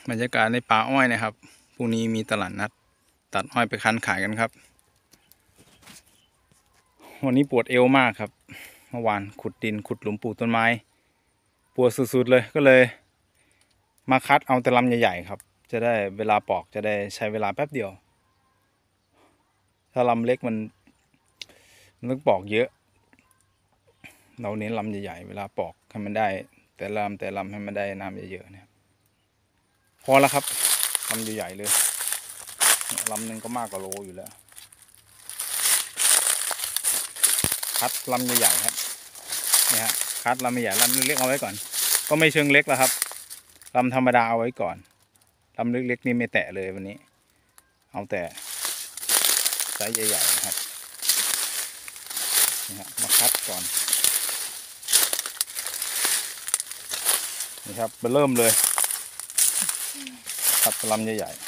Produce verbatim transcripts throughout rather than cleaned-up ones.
บรรยากาศในป่าอ้อยนะครับพรุ่งนี้มีตลาดนัดตัดอ้อยไปคั้นขายกันครับวันนี้ปวดเอวมากครับเมื่อวานขุดดินขุดหลุมปลูกต้นไม้ปวดสุดๆเลยก็เลยมาคัดเอาแต่ลำใหญ่ๆครับจะได้เวลาปอกจะได้ใช้เวลาแป๊บเดียวถ้าลำเล็กมันมันต้องปอกเยอะเราเน้นลำใหญ่ๆเวลาปอกให้มันได้แต่ลำแต่ลำให้มันได้น้ำเยอะๆนะครับพอแล้วครับลำใหญ่ๆเลยลำหนึ่งก็มากกว่าโลอยู่แล้วคัดลำใหญ่ๆครับนี่ฮะคัดลำใหญ่ลำเล็กๆเอาไว้ก่อนก็ไม่เชิงเล็กแล้วครับลำธรรมดาเอาไว้ก่อนลำเล็กๆนี่ไม่แตะเลยวันนี้เอาแต่ไซส์ใหญ่ๆนะครับนี่ฮะมาคัดก่อนนี่ครับเริ่มเลยคัดลำใหญ่ๆ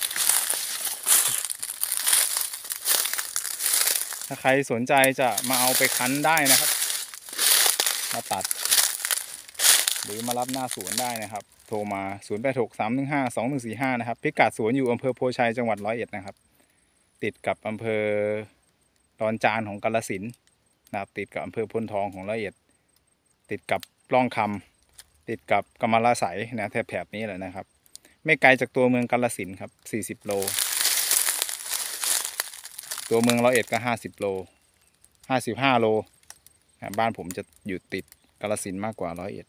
ถ้าใครสนใจจะมาเอาไปคั้นได้นะครับมาตัดหรือมารับหน้าสวนได้นะครับโทรมาศูนย์ แปด หก สาม หนึ่ง ห้า สอง หนึ่ง สี่ ห้านะครับพิกัดสวนอยู่อำเภอโพชัยจังหวัดร้อยเอ็ดนะครับติดกับอำเภอดอนจานของกาฬสินธุ์นะครับติดกับอำเภอพลทองของร้อยเอ็ดติดกับร่องคำติดกับกำมะลาไสนะแถบๆนี้แหละนะครับไม่ไกลจากตัวเมืองกาฬสินธุ์ครับสี่สิบโลตัวเมืองร้อยเอ็ดก็ห้าสิบโลห้าสิบห้าโลบ้านผมจะอยู่ติดกาฬสินธุ์มากกว่าร้อยเอ็ด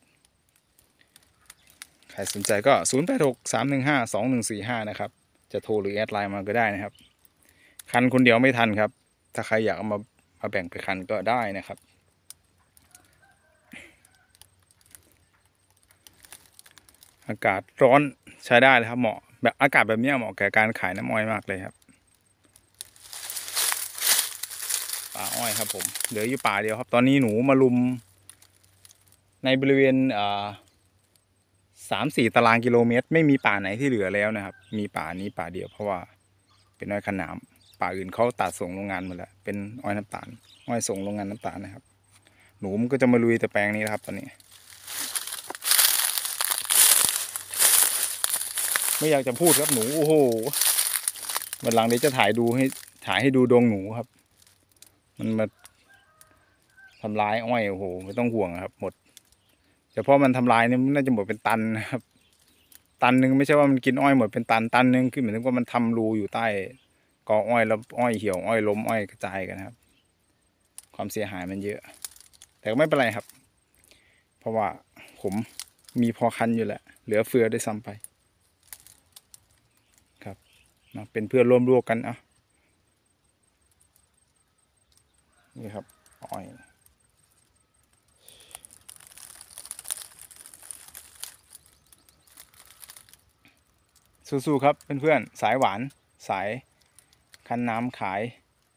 ใครสนใจก็ศูนย์ แปด หก สาม หนึ่ง ห้า สอง หนึ่ง สี่ ห้านะครับจะโทรหรือแอดไลน์มาก็ได้นะครับคันคนเดียวไม่ทันครับถ้าใครอยากเอามามาแบ่งไปคันก็ได้นะครับอากาศร้อนใช้ได้เลยครับเหมาะแบบอากาศแบบนี้เหมาะแก่การขายน้ำอ้อยมากเลยครับป่าอ้อยครับผมเหลืออยู่ป่าเดียวครับตอนนี้หนูมาลุมในบริเวณอ่าสามสี่ตารางกิโลเมตรไม่มีป่าไหนที่เหลือแล้วนะครับมีป่านี้ป่าเดียวเพราะว่าเป็นอ้อยขนามป่าอื่นเขาตัดส่งโรงงานหมดแล้วเป็นอ้อยน้ำตาลอ้อยส่งโรงงานน้ำตาลนะครับหนูมันก็จะมาลุยแต่แปลงนี้นะครับตอนนี้ไม่อยากจะพูดครับหนูโอ้โหวันหลังเดี๋ยวจะถ่ายดูให้ถ่ายให้ดูดงหนูครับมันมาทำร้ายอ้อยโอ้โหไม่ต้องห่วงครับหมดเฉพาะมันทำลายเนี่ยมันน่าจะหมดเป็นตันนะครับตันหนึ่งไม่ใช่ว่ามันกินอ้อยหมดเป็นตันตันหนึ่งคือเหมือนว่ามันทำรูอยู่ใต้กออ้อยแล้วอ้อยเหี่ยวอ้อยล้มอ้อยกระจายกันครับความเสียหายมันเยอะแต่ก็ไม่เป็นไรครับเพราะว่าผมมีพอคันอยู่แหละเหลือเฟือได้ซ้ำไปครับนะเป็นเพื่อนร่วมโลกกันอ่ะนี่ครับอ้อยสู้ๆครับเพื่อนๆสายหวานสายคั้นน้ำขาย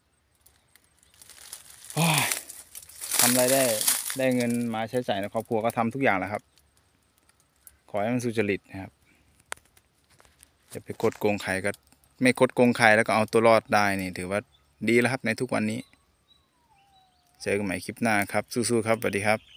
ทำอะไรได้ได้เงินมาใช้จ่ายในครอบครัวก็ทำทุกอย่างแหละครับขอให้มันสุจริตนะครับจะไปคดโกงใครก็ไม่คดโกงใครแล้วก็เอาตัวรอดได้นี่ถือว่าดีแล้วครับในทุกวันนี้เจอกันใหม่คลิปหน้าครับสู้ๆครับสวัสดีครับ